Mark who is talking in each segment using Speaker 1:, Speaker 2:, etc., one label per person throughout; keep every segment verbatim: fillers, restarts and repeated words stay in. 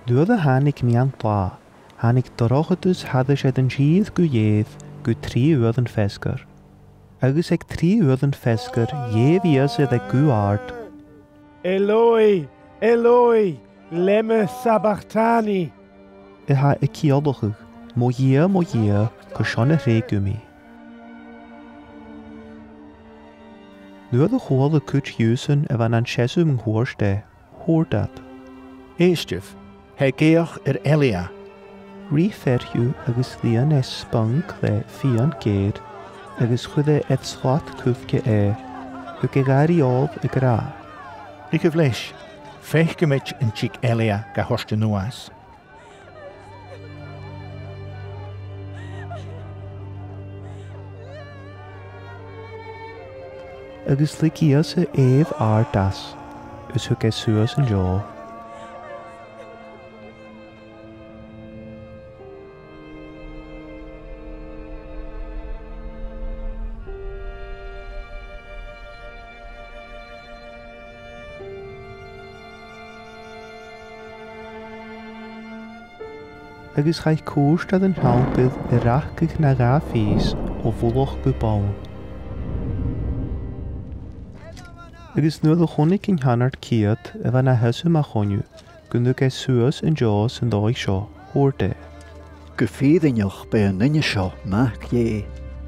Speaker 1: Nuair a tháinig meán lá, tháinig dorochatas hada sé den siad go dhéad go trí uair an fescar. Agus ag trí uair an fescar, dhéh íos ag go ard.
Speaker 2: Eloi, Eloi, lema sabachthani.
Speaker 1: I ha i ciolachach, mo dhé mo dhé, go sean a ré gumi. Nuair a chóil a cút hiúsan a bhain an seasú an chóirste, chóirdat.
Speaker 3: Éisteh, he géach ar Elia.
Speaker 1: Rí ferhiú agus líon é spang le fion géad, agus chuide et slát cúfce é, go ge gairí áb i grá.
Speaker 3: Ik go bhleis, fech gomit an tíc Elia ga hoste nuas.
Speaker 1: Agus le gias a éh ar das, is hu ge suas an jaw. Agus chaith cúrstad an hampydd i rachgach na rá fís o bhulach Bhìoball. Agus nuair a chonig in hanart ciad a bhain a heasú a choniu, gunnu ge suas an jaws an dóigh seo, chóirde.
Speaker 4: Go féidirneach be an nunne seo meach dhé.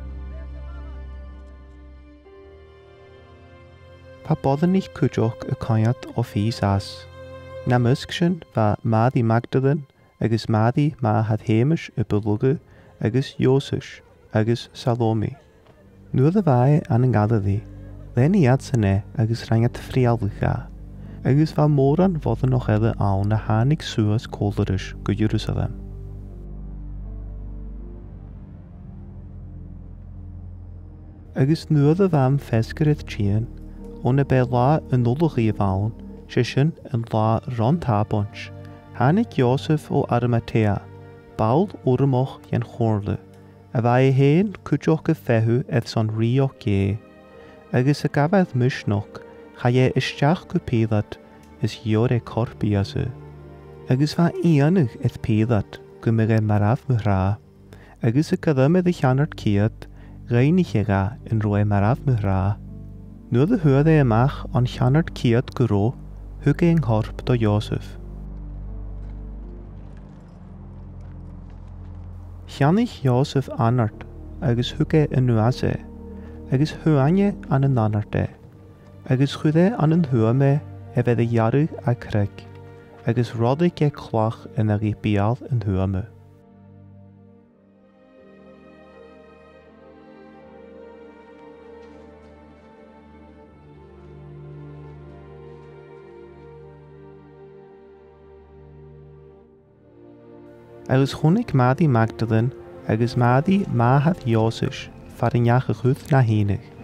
Speaker 1: Pa bodan ich cúideach a caiat ó fís as. Na musc sin bha Madi Magdalene agus Madi má had héimis i Beluga agus Jósus agus Salome. Nuair a bhaid an an Galilee, len iad san é agus rangad frialcha, agus bha móran fod an noch eile ann na hánig suas cólaris go Jerusalem. Agus nuair a bhaim fescar iad tían, ón a be lá an nulach í bhain, sé sin an lá rontábons, Hannig Joseph ó Arimathea, bail uramach yen chórla, a bhaid héin cúideach go feithú ag san ríoch gé, agus a gabhaid misnoch, cha é isteach go Pílat is jór é corpiasu. Agus bha íanach ith Pílat go mé é maraf mhrá, agus a gadamid a cheanart ciad, reinich é ra in roi maraf mhrá. Nuair a thuair é amach an cheanart ciad go ró, thug é an chorp do Joseph. Cheannich Joseph anart, agus thuge in nuase, agus thuaine an an anarte, agus chuide an an thuame e bheith a jaru a creg, agus rodig e cloch in a rí bial an thuame. Agus chonig Madi Magdalene agus Madi má had Jósus far an jaach a chuth na hénig.